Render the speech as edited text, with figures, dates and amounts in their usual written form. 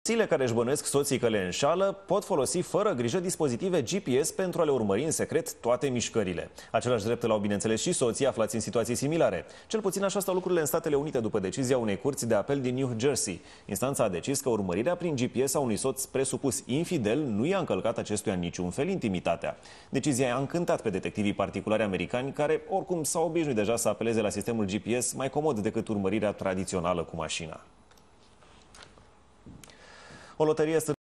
Soțiile care își bănuiesc soții că le înșală pot folosi fără grijă dispozitive GPS pentru a le urmări în secret toate mișcările. Același drept l-au, bineînțeles, și soții aflați în situații similare. Cel puțin așa stau lucrurile în Statele Unite după decizia unei curți de apel din New Jersey. Instanța a decis că urmărirea prin GPS a unui soț presupus infidel nu i-a încălcat acestuia în niciun fel intimitatea. Decizia a încântat pe detectivii particulari americani care oricum s-au obișnuit deja să apeleze la sistemul GPS mai comod decât urmărirea tradițională cu mașina. O loterie